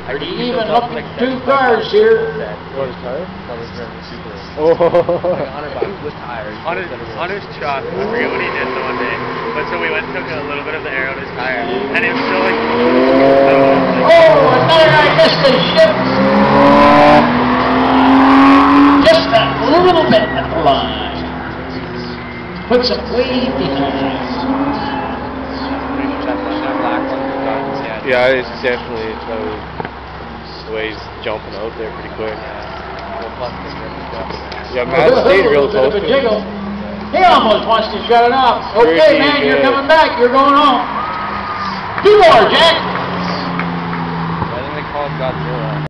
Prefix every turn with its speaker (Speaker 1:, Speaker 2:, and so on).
Speaker 1: Pretty even looking like 2 cars here.
Speaker 2: What is tire?
Speaker 3: No, this is super.
Speaker 2: Oh.
Speaker 3: Like $100 with tires.
Speaker 4: On his truck, I forget what he did the one day. But so we went and took a little bit of the air out of his tire, and it was still like.
Speaker 1: Oh, another guy missed the ship. Just a little bit at the line. Puts him way behind.
Speaker 2: Yeah, it's definitely the way he's jumping out there pretty quick. Yeah, Matt stayed real close to him.
Speaker 1: He almost wants to shut it off. Okay,
Speaker 2: Pretty
Speaker 1: man,
Speaker 2: good.
Speaker 1: you're coming back. You're going home. 2 more, Jack.
Speaker 3: I think they call it Godzilla.